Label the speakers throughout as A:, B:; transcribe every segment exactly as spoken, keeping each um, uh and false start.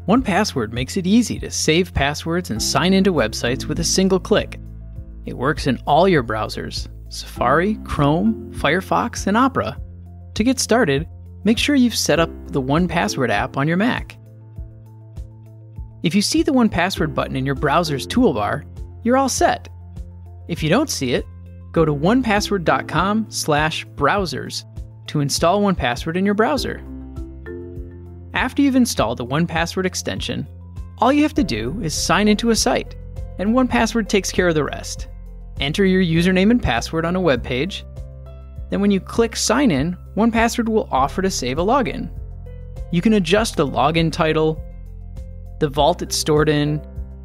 A: one Password makes it easy to save passwords and sign into websites with a single click. It works in all your browsers: Safari, Chrome, Firefox, and Opera. To get started, make sure you've set up the one Password app on your Mac. If you see the one Password button in your browser's toolbar, you're all set. If you don't see it, go to one password dot com slash browsers to install one Password in your browser. After you've installed the one Password extension, all you have to do is sign into a site, and one Password takes care of the rest. Enter your username and password on a web page. Then when you click Sign In, one Password will offer to save a login. You can adjust the login title, the vault it's stored in,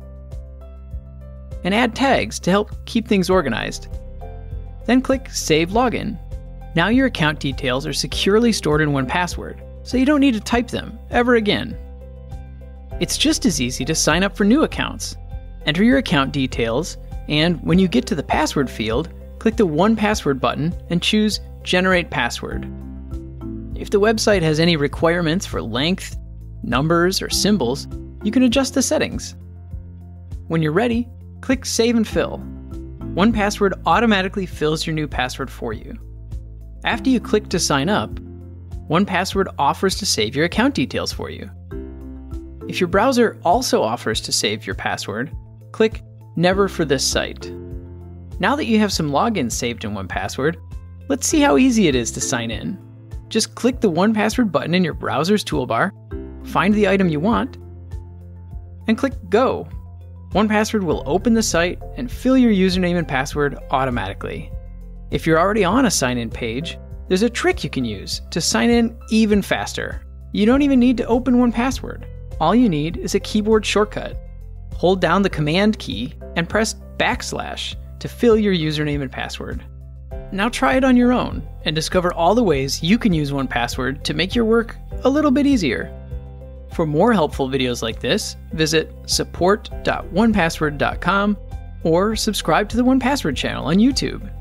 A: and add tags to help keep things organized. Then click Save Login. Now your account details are securely stored in one Password, so you don't need to type them ever again. It's just as easy to sign up for new accounts. Enter your account details, and when you get to the password field, click the one Password button and choose Generate Password. If the website has any requirements for length, numbers, or symbols, you can adjust the settings. When you're ready, click Save and Fill. one Password automatically fills your new password for you. After you click to sign up, one Password offers to save your account details for you. If your browser also offers to save your password, click Never for this site. Now that you have some logins saved in one Password, let's see how easy it is to sign in. Just click the one Password button in your browser's toolbar, find the item you want, and click Go. one Password will open the site and fill your username and password automatically. If you're already on a sign-in page, there's a trick you can use to sign in even faster. You don't even need to open one Password. All you need is a keyboard shortcut. Hold down the Command key and press backslash to fill your username and password. Now try it on your own and discover all the ways you can use one Password to make your work a little bit easier. For more helpful videos like this, visit support dot one password dot com or subscribe to the one Password channel on YouTube.